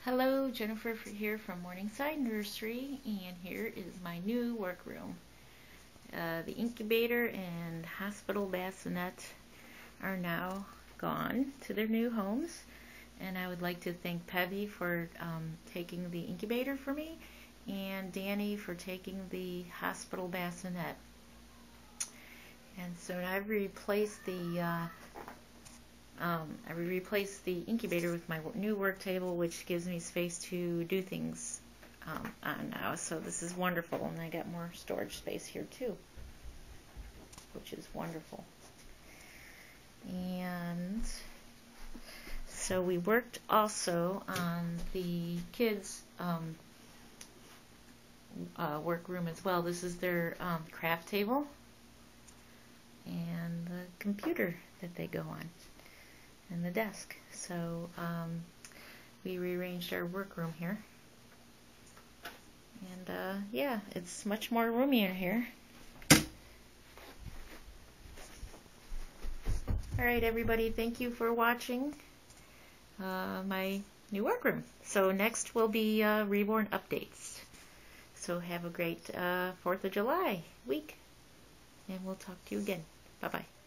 Hello, Jennifer here from Morningside Nursery, and here is my new workroom. The incubator and hospital bassinet are now gone to their new homes, and I would like to thank Pevy for taking the incubator for me, and Danny for taking the hospital bassinet. And so I've replaced the incubator with my new work table, which gives me space to do things on now. So this is wonderful, and I got more storage space here too, which is wonderful. And so we worked also on the kids' workroom as well. This is their craft table and the computer that they go on, and the desk. So we rearranged our workroom here, and yeah, it's much more roomy in here. Alright everybody, thank you for watching my new workroom. So next will be reborn updates. So have a great 4th of July week, and we'll talk to you again. Bye bye.